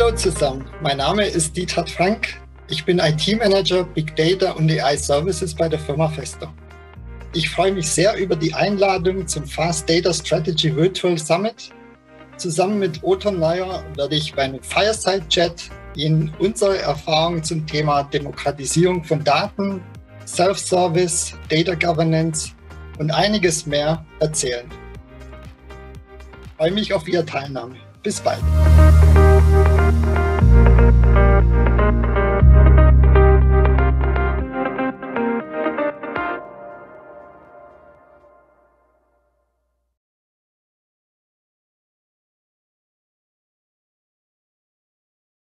Hallo zusammen, mein Name ist Dieter Frank. Ich bin IT-Manager Big Data und AI Services bei der Firma Festo. Ich freue mich sehr über die Einladung zum Fast Data Strategy Virtual Summit. Zusammen mit Oton Neuer werde ich bei einem Fireside Chat Ihnen unsere Erfahrungen zum Thema Demokratisierung von Daten, Self-Service, Data Governance und einiges mehr erzählen. Ich freue mich auf Ihre Teilnahme. Bis bald.